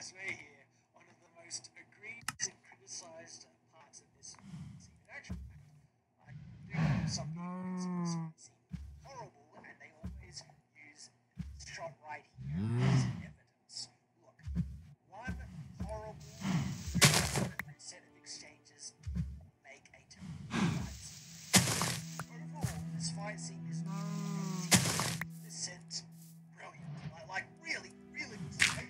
as we're here, one of the most agreed and criticised parts of this scene in action. I do know some people consider this fight scene horrible, and they always use shot right here as evidence. Look, one horrible set of exchanges make a terrible fight scene. Overall, this fight scene is 90% brilliant. Like really, really good.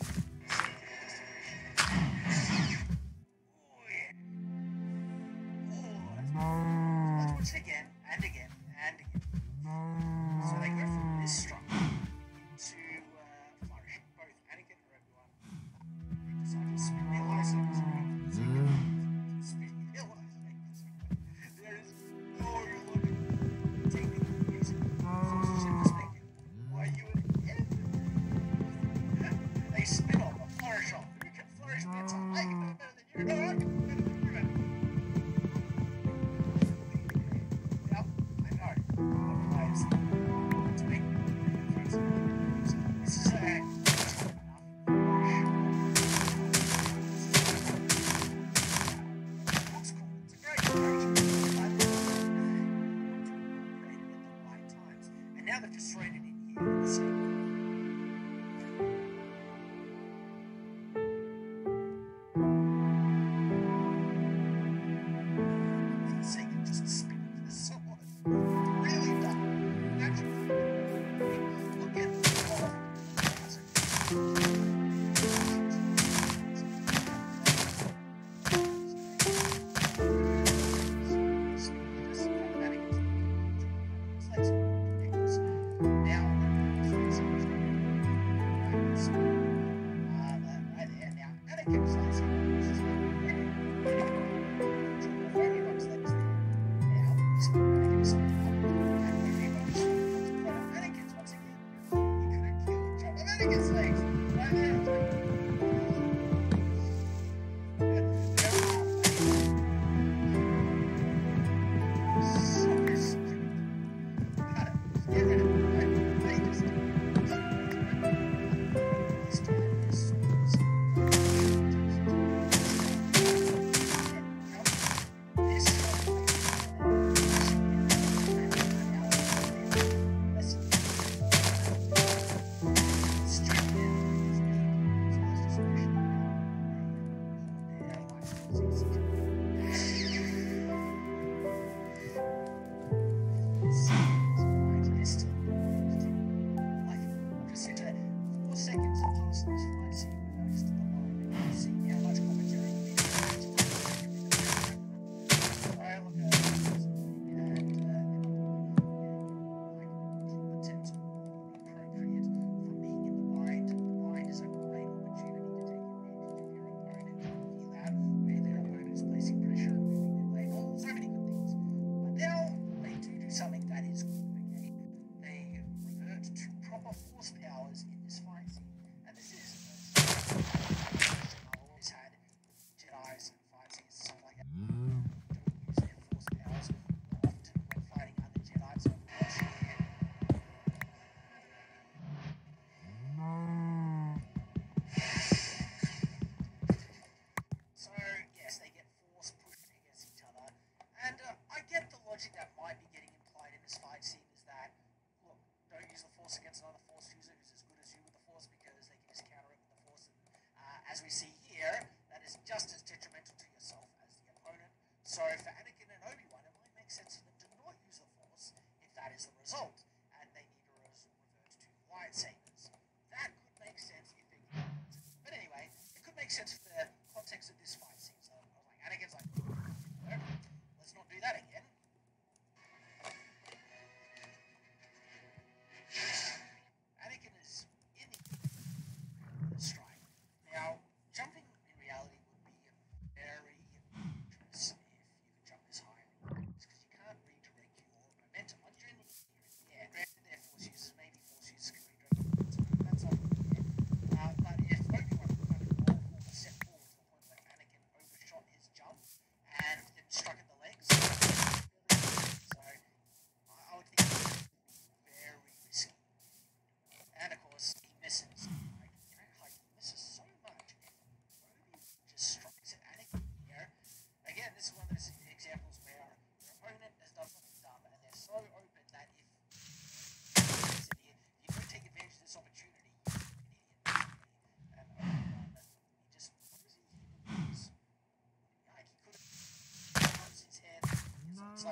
Oh yeah. Oh, let's watch it again and again and again. So they go from this structure into flourish. Both Anakin and Obi-Wan. They decide to spin their lightsabers around. So you can spin their lightsabers around. There is no logic technical reason from such a perspective. Why you would ever they spin off a flourish off. Who can flourish better? I can do it better than you. No, I can do it better than you. Now, I know. Otherwise, to make this is a looks cool. It's a great approach. Created at the right times. And now they've just thrown it in here at the same time. For the sake of just spinning the sword. Really done. Naturally. Look at Anakin's legs right there. Something that is good, okay? They revert to proper force powers in this fight scene. And this is a question I always had with Jedi's and fight scenes and stuff like that. Don't use their force powers often when fighting other Jedi. So So, yes, they get force pushed against each other. And I get the logic that might be getting implied in this fight scene is that, look, don't use the force against another force user who's as good as you with the force because they can just counter it with the force. And as we see here, that is just as detrimental to yourself as the opponent. So for Anakin and Obi-Wan, it might make sense for them to not use the force if that is the result, and they need to revert to lightsabers. That could make sense if they can. But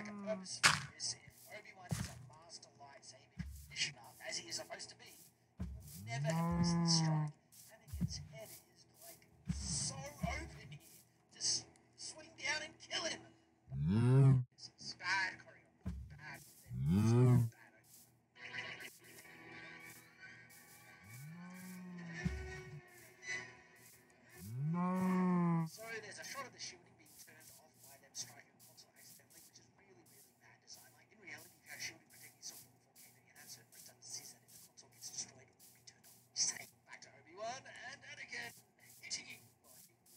like a purpose for this. If Obi-Wan is a master lightsaber conditioner, as he is supposed to be, he will never have missed the strike. Anakin's head is like so open here. Just swing down and kill him. It's bad choreography. Bad. Bad. So there's a shot of the shielding being turned off by them striking the console accidentally, which is really, really bad design. Like in reality, you have shielding protecting yourself from 4K, but you have certain redundancies that if the console gets destroyed, it will be turned off. Say back to Obi-Wan and Anakin hitting well,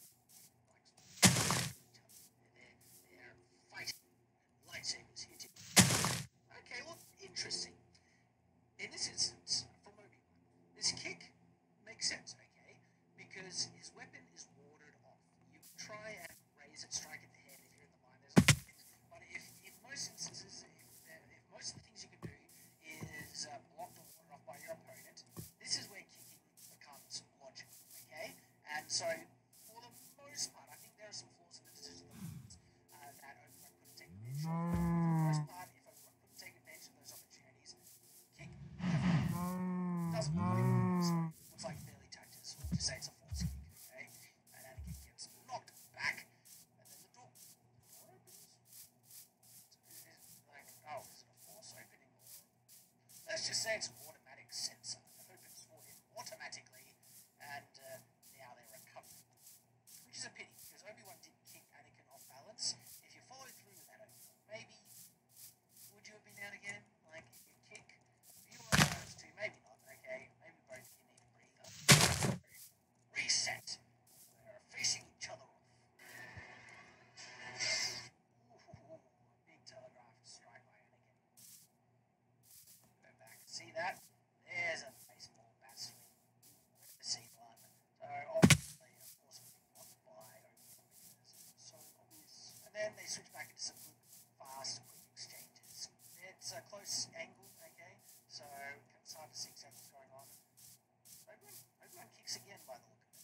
they're fighting lightsabers hitting. Okay, well, interesting. In this instance, from Obi-Wan, this kick makes sense, okay? Because his weapon is warded off. You can try and raise it, strike at the head if you're in the line, there's other things. But if in most instances, if most of the things you can do is block the water off by your opponent, this is where kicking becomes logical, okay? And so, for the most part, I think there are some flaws in the decision that Obi-Wan couldn't take advantage of. For the most part, if Obi-Wan couldn't take advantage of those opportunities, kick doesn't look like it looks like barely touches. We'll just say it's a force kick, okay? And Anakin gets knocked back, and then the door opens. Like, oh, is it a force opening? Or let's just say it's an automatic sensor that opens for him automatically, and now they're recovered. Which is a pity, because Obi-Wan did kick Anakin off balance. If you followed through with that, maybe would you have been out again? Like, you kick, you were on balance too, maybe not, okay? Maybe both of you need a breather. Reset. They're facing each other off. Ooh, big telegraph strike by Anakin. Go back. See that? There's a baseball bat swing. See one. So obviously, of course, we'll be blocked by Obi-Wan because it's so obvious. And then they switch back into some good, fast, quick exchanges. It's a close angle, okay? So it's hard to see exactly what's going on. Obi-Wan kicks again by the look of it.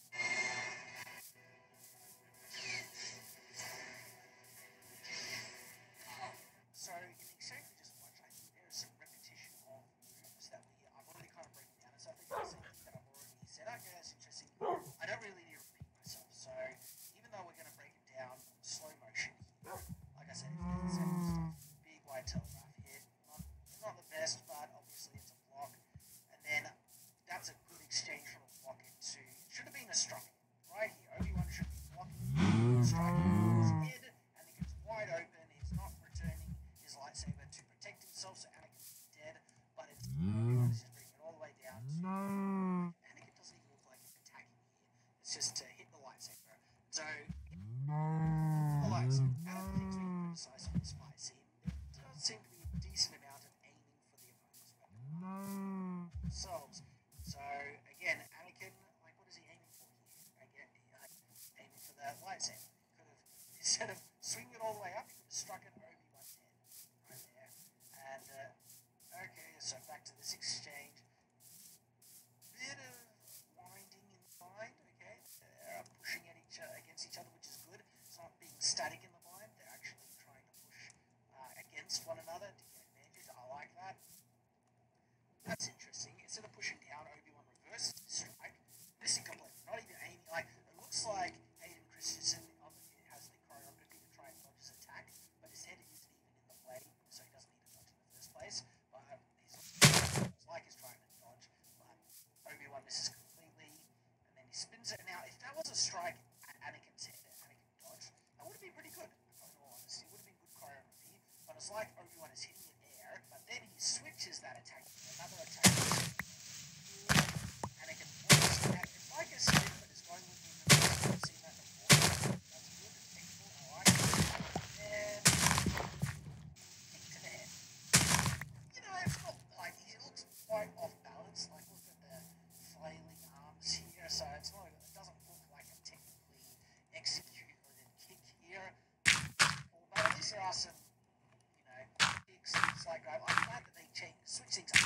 So in the exchange we just watched, I think there is some repetition of moves that I've already kind of broken down. And so I think there's something that I've already said, okay, that's interesting. I don't really need to repeat myself. So even though we're going to break it down slow motion here, like I said, if you get the stuff, big wide telegraph here, not the best, but obviously it's a block. And then that's a good exchange from a block into, it should have been a strike right here. Obi-Wan should be blocking, striking his head, and he gets wide open. He's not returning his lightsaber to protect himself, so Anakin's dead. But it's Obi-Wan is just bringing it all the way down to Anakin doesn't even look like he's attacking here. It's just to hit the lightsaber. So the lightsaber, out of the things we can criticize on this fight scene, there does seem to be a decent amount of aiming for the opponent's weapon themselves. So again, Anakin, like, what is he aiming for here? Again, aiming for the lightsaber. He could have, instead of swinging it all the way up, he could have struck it Obi-Wan's head right there. And okay, so back to this exchange. Bit of winding in the bind, okay? They're pushing at against each other, which is good. It's not being static in the bind. They're actually trying to push against one another to get advantage. I like that. That's interesting. Instead of pushing down, Obi-Wan reverses the strike. Missing completely. Not even aiming. Like, it looks like Hayden Christensen has the choreography to try and dodge his attack, but his head isn't even in the way, so he doesn't need to dodge in the first place. But it's like he's trying to dodge, but Obi-Wan misses completely, and then he spins it. Now, if that was a strike at Anakin's head, and Anakin dodged, that would have been pretty good. In all honesty, it would have been good choreography. But it's like Obi-Wan is hitting in air, but then he switches that attack to another attack. Anakin blocks that. It's like a spin, but it's going with him. I've seen that before. That's good. Technical. I like it. And kick to the head. You know, it's not like he looks quite off balance. Like, look at the flailing arms here. So it's not. It doesn't look like a technically executed kick here. But at least there are some, you know, kicks. It's like I'm glad that they switch things up.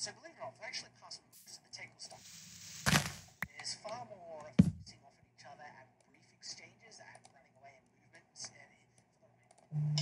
So believe it or not, for actually passing most of the technical stuff, there's far more focusing off at each other and brief exchanges and running away and movements and